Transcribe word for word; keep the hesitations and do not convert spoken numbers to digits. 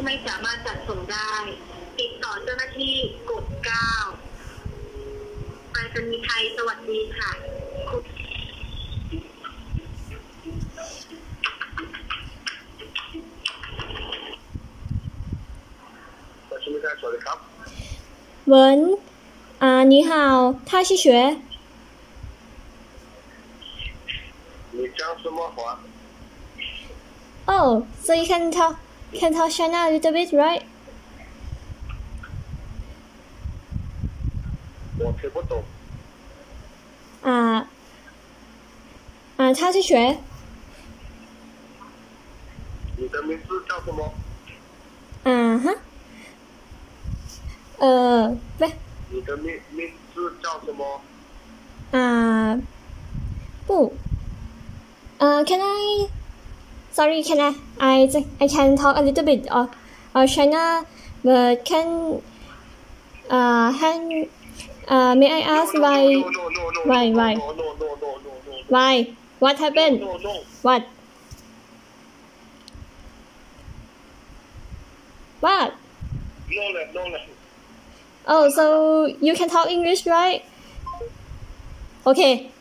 ไม่สามารถจัดส่งได้ติดต่อเจ้าหน้าที่กดเก้าไปรษณีย์ไทยสวัสดีค่ะคุณไปรษณีย์ไทยสวัสดีครับ文啊你好他是谁你叫什么话 Oh, so you can talk can talk China a little bit, right? 我听不懂。 啊啊，他是谁？ 你的名字叫什么？ 啊哈，呃，不， 你的名名字叫什么？ 啊，不，呃，Can I? Sorry, can I? I I can talk a little bit of of China, but can uh can uh may I ask why why why why what happened? What? What? Oh, so you can talk English, right? Okay.